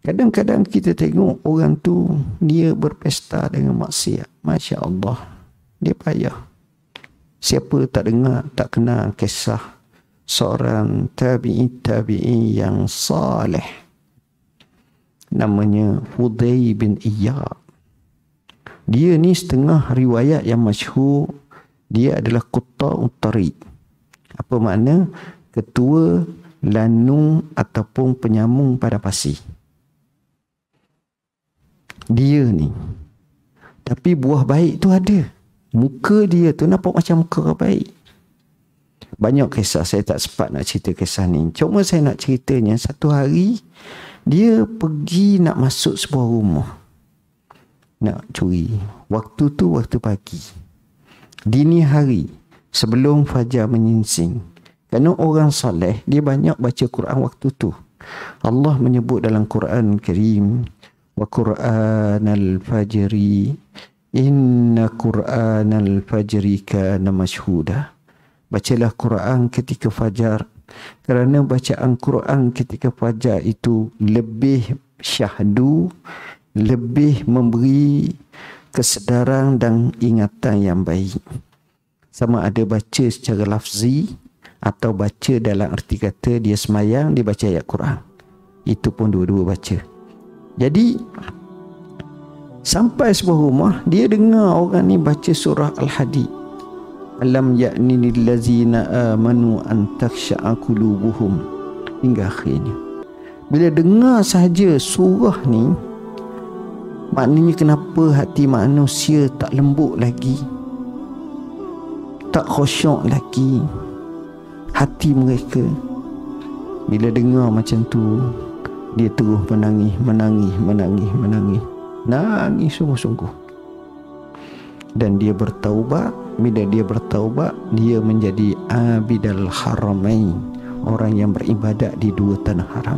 Kadang-kadang kita tengok orang tu dia berpesta dengan maksiat. Masya Allah, dia payah. Siapa tak dengar, tak kenal kisah seorang tabi'i yang saleh, namanya Hudai bin Iyad. Dia ni setengah riwayat yang masyhur, dia adalah Qutta'ut Tariq. Apa makna? Ketua lanung ataupun penyambung pada pasir. Dia ni, tapi buah baik tu ada. Muka dia tu nampak macam muka orang baik. Banyak kisah, saya tak sempat nak cerita kisah ni. Cuma saya nak ceritanya, satu hari dia pergi nak masuk sebuah rumah, nak curi. Waktu tu waktu pagi, dini hari, sebelum fajar menyingsing. Kerana orang soleh, dia banyak baca Quran waktu tu. Allah menyebut dalam Quran Karim, wa Qur'anal fajri inna Qur'anal fajri kana mashhuda. Bacalah Quran ketika fajar, kerana bacaan Quran ketika fajar itu lebih syahdu, lebih memberi kesedaran dan ingatan yang baik. Sama ada baca secara lafzi atau baca dalam erti kata dia semayang, dia baca ayat Quran. Itu pun dua-dua baca. Jadi sampai sebuah rumah, dia dengar orang ni baca surah Al-Hadid. Alam ya'ni lillazina amanu an takhsha'a qulubuhum, hingga akhirnya. Bila dengar sahaja surah ni, maknanya kenapa hati manusia tak lembut lagi, tak khusyuk lagi hati mereka. Bila dengar macam tu, dia terus menangis sungguh-sungguh. Dan dia bertaubat. Bila dia bertaubat, dia menjadi abidal haramain, orang yang beribadat di dua tanah haram.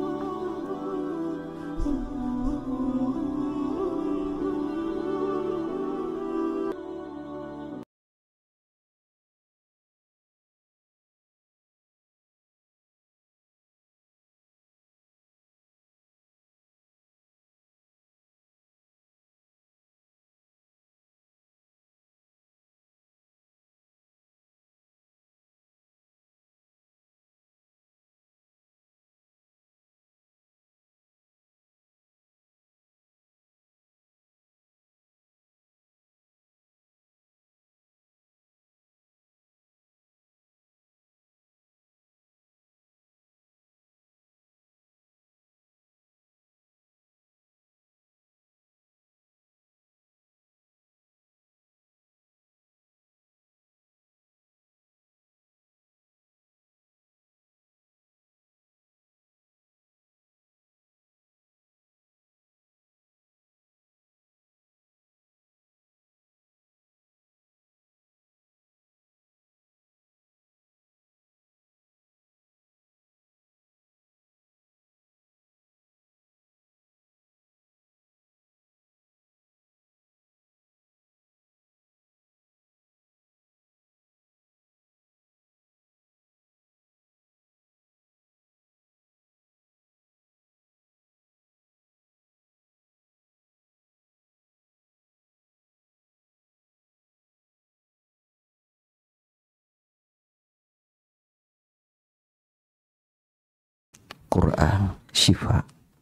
Quran syifa.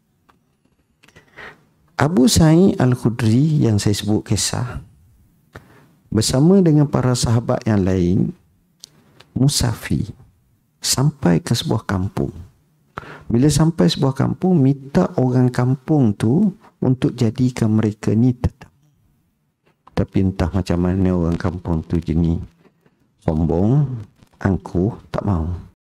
Abu Sa'id Al-Khudri yang saya sebut kisah, bersama dengan para sahabat yang lain musafir sampai ke sebuah kampung. Bila sampai sebuah kampung, minta orang kampung tu untuk jadikan mereka ni tetap. Tapi entah macam mana orang kampung tu jenis sombong, angkuh, tak mau.